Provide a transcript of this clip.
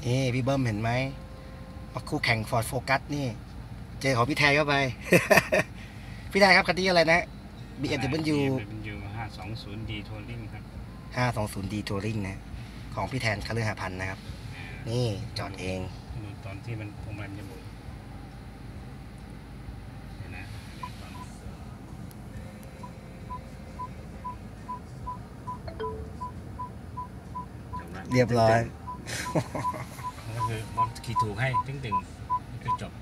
นี่พี่เบิ้มเห็นไหมมาคู่แข่ง Ford Focus นี่ เจอของพี่แทนเข้าไป พี่แทนครับคันนี้อะไรนะ BMW BMW 520D Touring ครับ 520D Touring นะ ของพี่แทนคฤหพันธ์นะครับ นี่จอดเองดูตอนที่มันพวงมาลัยจะหมุนเห็นนะตอนจบแล้วเรียบร้อยก็คือมันขี่ถูกให้ตึ้งๆก็คือจบ